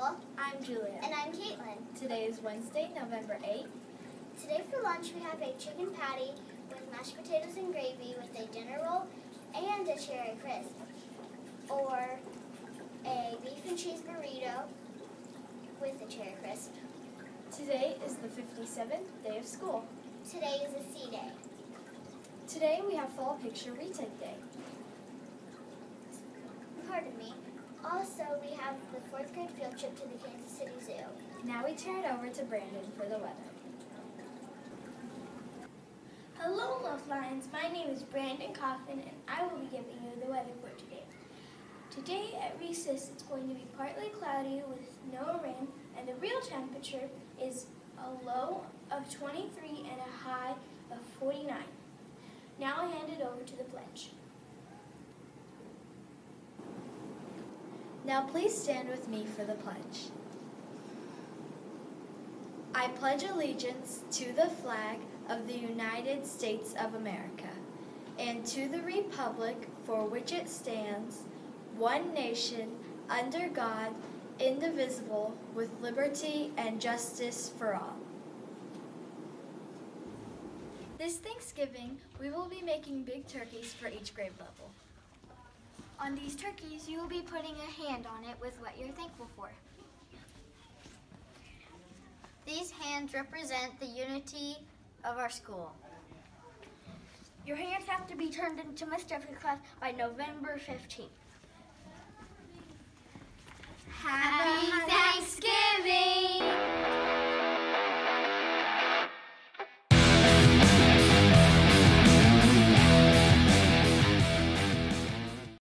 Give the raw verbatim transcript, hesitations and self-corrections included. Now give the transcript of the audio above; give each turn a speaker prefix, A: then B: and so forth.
A: Nicole.
B: I'm Julia.
A: And I'm Caitlin.
B: Today is Wednesday, November eighth.
A: Today for lunch we have a chicken patty with mashed potatoes and gravy with a dinner roll and a cherry crisp. Or a beef and cheese burrito with a cherry crisp.
B: Today is the fifty-seventh day of school.
A: Today is a C day.
B: Today we have fall picture retake day.
A: Pardon me. Also, we have the fourth grade field trip to the Kansas City Zoo.
B: Now we turn it over to Brandon for the weather.
C: Hello, Love Lions. My name is Brandon Coffin, and I will be giving you the weather for today. Today at recess, it's going to be partly cloudy with no rain, and the real temperature is a low of twenty-three and a high of forty-nine. Now I hand it over to the pledge.
B: Now please stand with me for the pledge. I pledge allegiance to the flag of the United States of America and to the republic for which it stands, one nation, under God, indivisible, with liberty and justice for all. This Thanksgiving, we will be making big turkeys for each grade level.
A: On these turkeys, you will be putting a hand on it with what you're thankful for. These hands represent the unity of our school.
C: Your hands have to be turned into Miss Jeffrey's class by November fifteenth.
A: Happy